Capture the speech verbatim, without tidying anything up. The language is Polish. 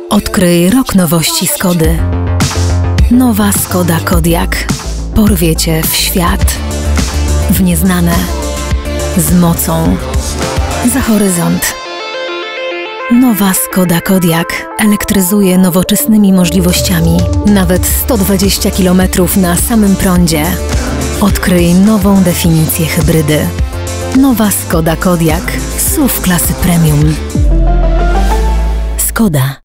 Odkryj rok nowości Skody. Nowa Skoda Kodiaq porwie Cię w świat, w nieznane, z mocą, za horyzont. Nowa Skoda Kodiaq elektryzuje nowoczesnymi możliwościami, nawet sto dwadzieścia kilometrów na samym prądzie. Odkryj nową definicję hybrydy. Nowa Skoda Kodiaq, S U V klasy premium. Skoda.